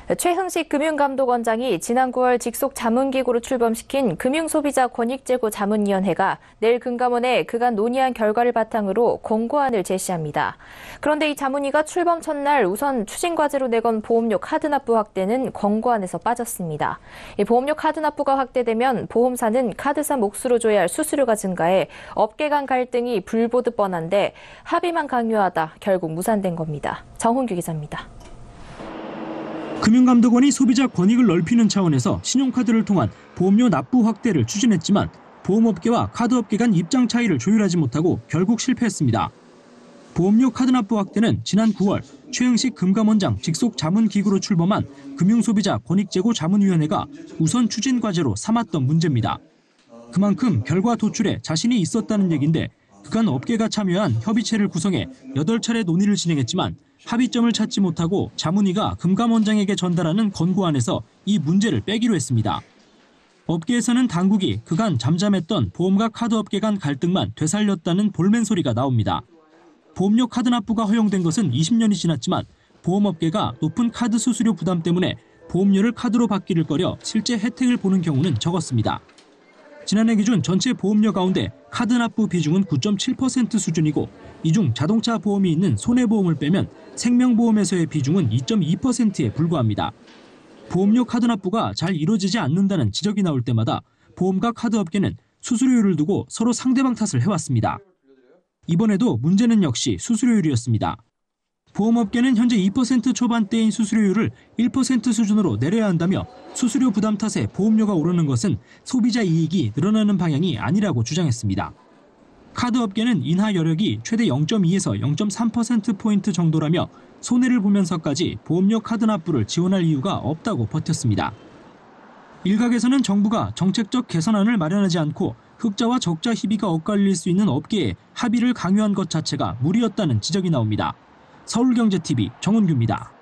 최흥식 금융감독원장이 지난 9월 직속 자문기구로 출범시킨 금융소비자권익제고 자문위원회가 내일 금감원에 그간 논의한 결과를 바탕으로 권고안을 제시합니다. 그런데 이 자문위가 출범 첫날 우선 추진과제로 내건 보험료 카드납부 확대는 권고안에서 빠졌습니다. 이 보험료 카드납부가 확대되면 보험사는 카드사 몫으로 줘야 할 수수료가 증가해 업계 간 갈등이 불보듯 뻔한데 합의만 강요하다 결국 무산된 겁니다. 정훈규 기자입니다. 금융감독원이 소비자 권익을 넓히는 차원에서 신용카드를 통한 보험료 납부 확대를 추진했지만 보험업계와 카드업계 간 입장 차이를 조율하지 못하고 결국 실패했습니다. 보험료 카드 납부 확대는 지난 9월 최흥식 금감원장 직속 자문기구로 출범한 금융소비자권익제고 자문위원회가 우선 추진 과제로 삼았던 문제입니다. 그만큼 결과 도출에 자신이 있었다는 얘기인데 그간 업계가 참여한 협의체를 구성해 8차례 논의를 진행했지만 합의점을 찾지 못하고 자문위가 금감원장에게 전달하는 권고안에서 이 문제를 빼기로 했습니다. 업계에서는 당국이 그간 잠잠했던 보험과 카드업계 간 갈등만 되살렸다는 볼멘 소리가 나옵니다. 보험료 카드 납부가 허용된 것은 20년이 지났지만 보험업계가 높은 카드 수수료 부담 때문에 보험료를 카드로 받기를 꺼려 실제 혜택을 보는 경우는 적었습니다. 지난해 기준 전체 보험료 가운데 카드 납부 비중은 9.7% 수준이고 이 중 자동차 보험이 있는 손해보험을 빼면 생명보험에서의 비중은 2.2%에 불과합니다. 보험료 카드 납부가 잘 이루어지지 않는다는 지적이 나올 때마다 보험과 카드업계는 수수료율을 두고 서로 상대방 탓을 해왔습니다. 이번에도 문제는 역시 수수료율이었습니다. 보험업계는 현재 2% 초반대인 수수료율을 1% 수준으로 내려야 한다며 수수료 부담 탓에 보험료가 오르는 것은 소비자 이익이 늘어나는 방향이 아니라고 주장했습니다. 카드업계는 인하 여력이 최대 0.2에서 0.3%포인트 정도라며 손해를 보면서까지 보험료 카드 납부를 지원할 이유가 없다고 버텼습니다. 일각에서는 정부가 정책적 개선안을 마련하지 않고 흑자와 적자 희비가 엇갈릴 수 있는 업계에 합의를 강요한 것 자체가 무리였다는 지적이 나옵니다. 서울경제TV 정훈규입니다.